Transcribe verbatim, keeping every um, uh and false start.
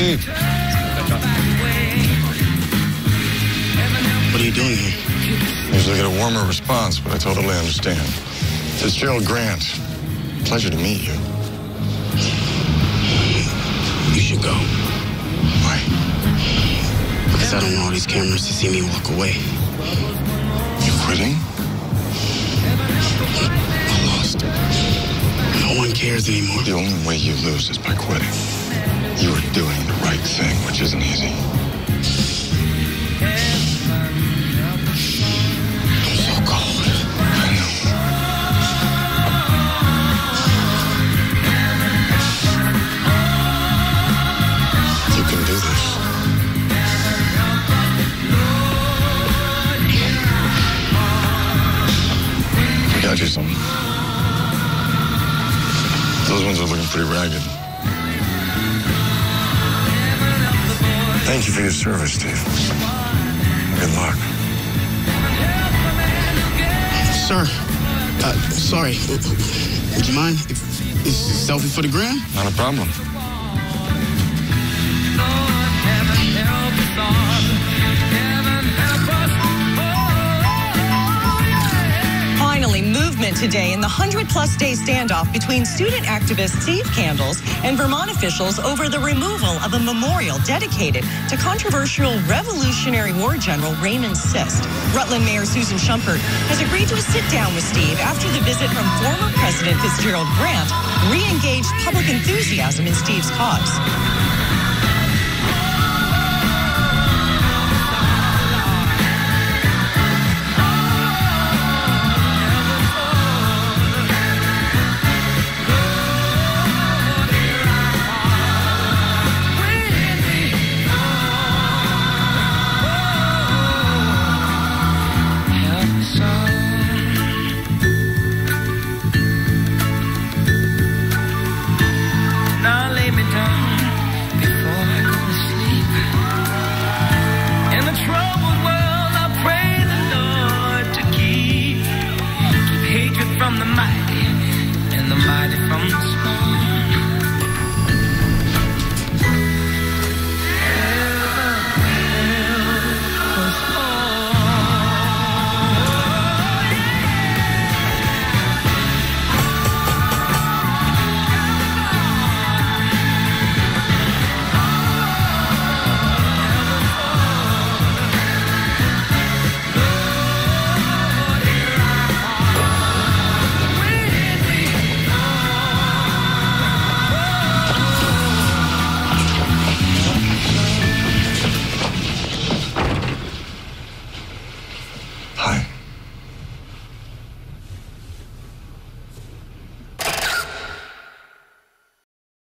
Steve. What are you doing here? Usually get a warmer response, but I totally understand. Fitzgerald Grant. Pleasure to meet you. You should go. Why? Because I don't want all these cameras to see me walk away. You quitting? I lost. No one cares anymore. The only way you lose is by quitting. You are doing the right thing, which isn't easy. I'm so cold. I know. You can do this. I got you something. Those ones are looking pretty ragged. Thank you for your service, Steve. Good luck. Sir, uh, sorry. Would you mind if it's a selfie for the gram? Not a problem. Finally, movement today in the hundred-plus day standoff between student activist Steve Candles and Vermont officials over the removal of a memorial dedicated to controversial Revolutionary War General Raymond Sist. Rutland Mayor Susan Schumpert has agreed to a sit-down with Steve after the visit from former President Fitzgerald Grant re-engaged public enthusiasm in Steve's cause. From the mighty, and the mighty from the small.